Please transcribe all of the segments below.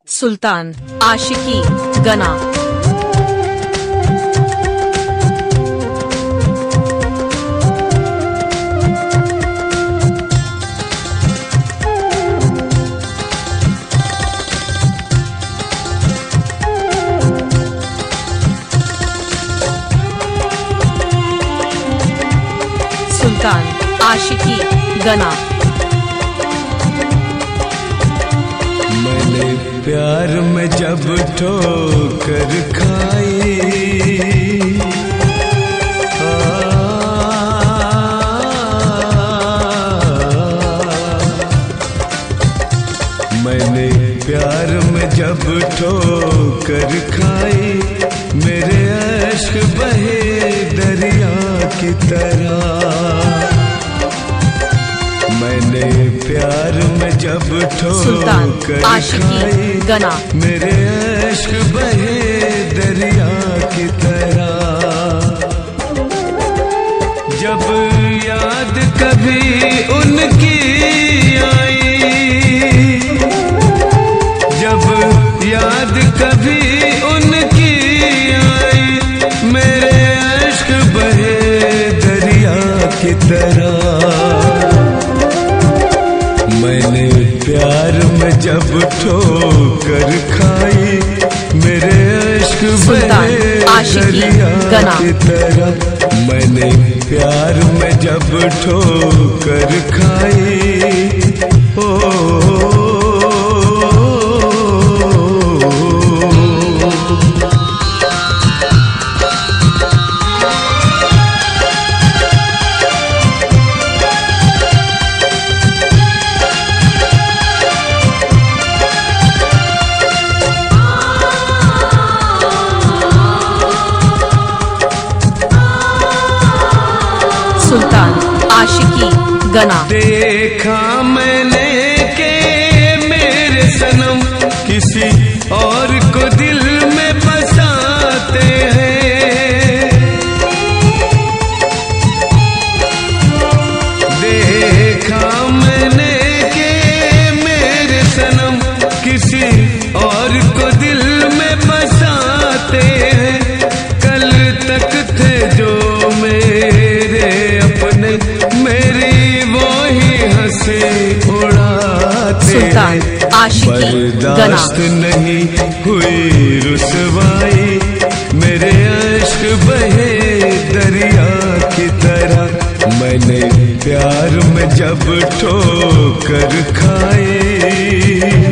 सुल्तान आशिकी गना। सुल्तान आशिकी गना। मैंने प्यार में जब ठोकर खाई, मैंने प्यार में जब ठोकर खाई, मेरे अश्क बहे दरिया की तरह। मैंने प्यार में जब ठोकर खाई, गना। मेरे अश्क बहे दरिया की तरह। जब याद कभी उनकी आई, जब याद कभी उनकी आई, मेरे अश्क बहे दरिया की तरह। मैंने प्यार में जब ठोकर खाई, मेरे अश्क बहे दरिया की तरह। मैंने प्यार में जब ठोकर खाई, ओ सुल्तान आशिकी गना। देखा मैंने के मेरे सनम किसी और को दिल में बसाते हैं। देखा मैंने के मेरे सनम किसी और को दिल में बसाते हैं। कल तक थे जो मेरी वो ही हंसी उड़ाते। सुल्तान आशिकी गना। बर्दाश्त नहीं हुई रुसवाई, मेरे अश्क बहे दरिया की तरह। मैंने प्यार में जब ठोकर खाई,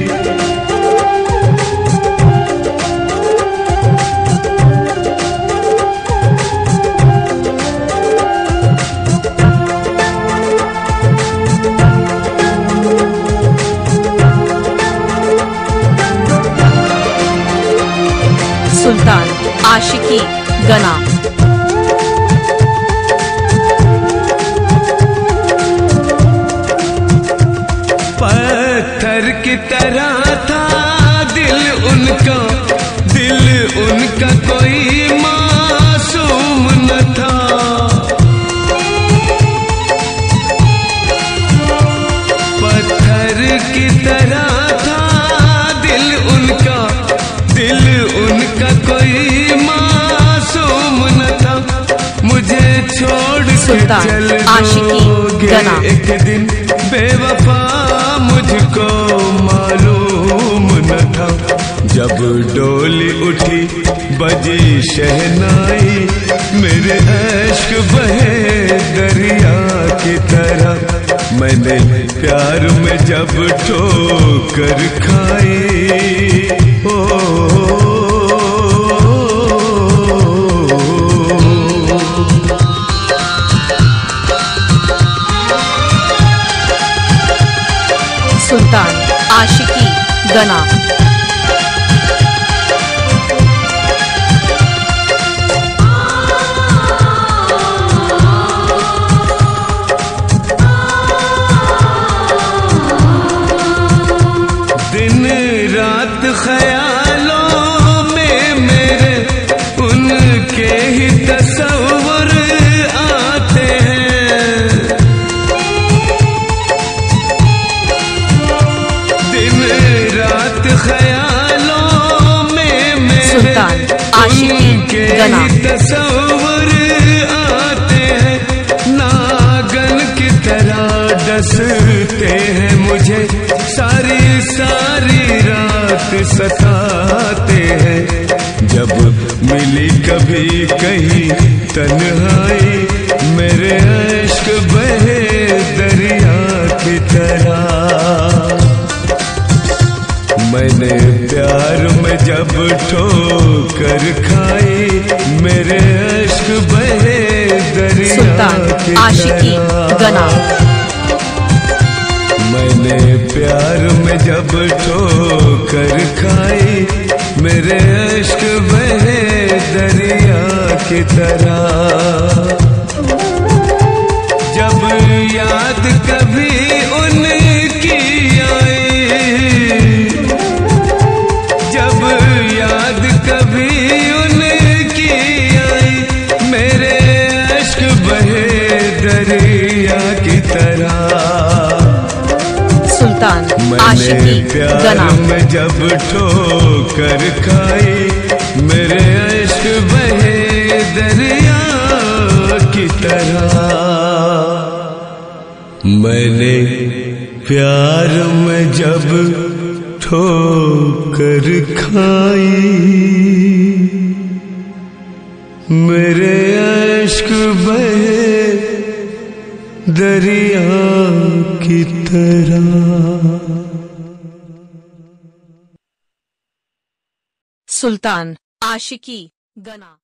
सुल्तान आशिकी गना। पत्थर की तरह था दिल उनका, दिल उनका कोई मासूम न था। पत्थर की तरह था दिल उनका, दिल उनका कोई मासूम न था। मुझे छोड़ के चल दोगे एक दिन, बेवफा मुझको मालूम न था। जब डोली उठी बजी शहनाई, मेरे अश्क बहे दरिया की तरह। मैंने प्यार में जब ठोकर खाई, ओ सुल्तान आशिकी गना। दिन रात ख्यालों में मेरे उनके ही तस्वर आते हैं। दिन रात ख्याल तस्वर आते हैं, नागन की तरह डसते हैं मुझे, सारी सारी रात सताते हैं। जब मिली कभी कहीं तन्हाई, मेरे अश्क बहे दरिया की तरह। मैंने प्यार में जब ठोकर खाई, मेरे अश्क बहे दरिया सुल्तान की आशिकी गना। मैंने प्यार में जब ठोकर खाई, मेरे अश्क बहे दरिया की तरह। जब याद कभी उनकी आई, जब याद कभी उनकी आई, मेरे अश्क बहे दरिया की तरह। सुल्तान मैंने आशिकी प्यार गना। में जब ठोकर खाई, मेरे अश्क बहे दरिया की तरह। मैंने प्यार में जब ठोकर खाई, मेरे अश्क बहे दरिया की तरह। सुल्तान आशिकी गना।